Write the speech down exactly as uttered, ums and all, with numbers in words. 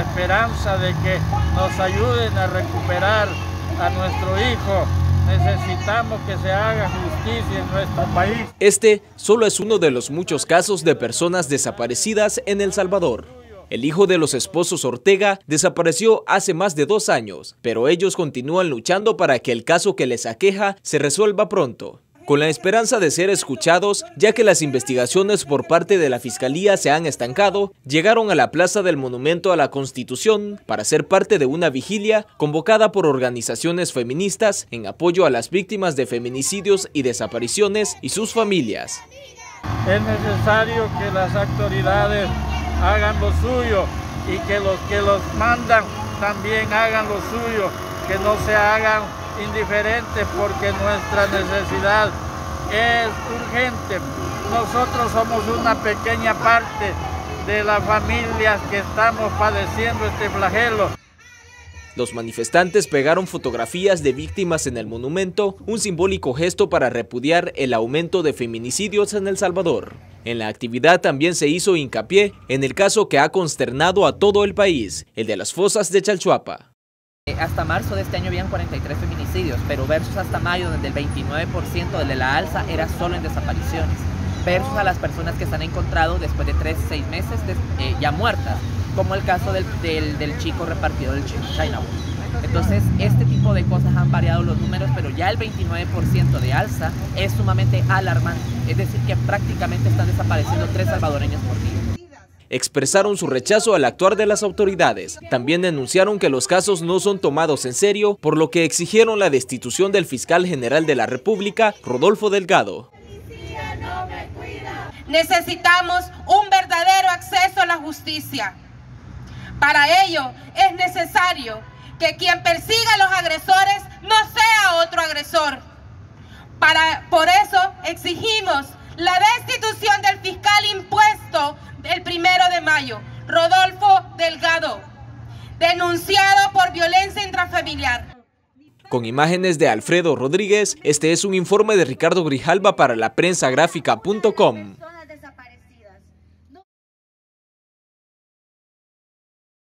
la esperanza de que nos ayuden a recuperar a nuestro hijo. Necesitamos que se haga justicia en nuestro país. Este solo es uno de los muchos casos de personas desaparecidas en El Salvador. El hijo de los esposos Ortega desapareció hace más de dos años, pero ellos continúan luchando para que el caso que les aqueja se resuelva pronto, con la esperanza de ser escuchados, ya que las investigaciones por parte de la Fiscalía se han estancado. Llegaron a la Plaza del Monumento a la Constitución para ser parte de una vigilia convocada por organizaciones feministas en apoyo a las víctimas de feminicidios y desapariciones y sus familias. Es necesario que las autoridades hagan lo suyo y que los que los mandan también hagan lo suyo, que no se hagan indiferentes, porque nuestra necesidad es urgente. Nosotros somos una pequeña parte de las familias que estamos padeciendo este flagelo. Los manifestantes pegaron fotografías de víctimas en el monumento, un simbólico gesto para repudiar el aumento de feminicidios en El Salvador. En la actividad también se hizo hincapié en el caso que ha consternado a todo el país, el de las fosas de Chalchuapa. Hasta marzo de este año habían cuarenta y tres feminicidios, pero versus hasta mayo, donde el veintinueve por ciento de la alza era solo en desapariciones, versus a las personas que se han encontrado después de tres, seis meses de, eh, ya muertas, como el caso del, del, del chico repartido del Chinawall. Entonces, este tipo de cosas han variado los números, pero ya el veintinueve por ciento de alza es sumamente alarmante, es decir, que prácticamente están desapareciendo tres salvadoreños por día. Expresaron su rechazo al actuar de las autoridades. También denunciaron que los casos no son tomados en serio, por lo que exigieron la destitución del fiscal general de la República, Rodolfo Delgado. Necesitamos un verdadero acceso a la justicia. Para ello es necesario que quien persiga a los agresores no sea otro agresor. Para, por eso exigimos la destitución del fiscal impuesto el primero de mayo, Rodolfo Delgado, denunciado por violencia intrafamiliar. Con imágenes de Alfredo Rodríguez, este es un informe de Ricardo Grijalva para la prensa gráfica punto com.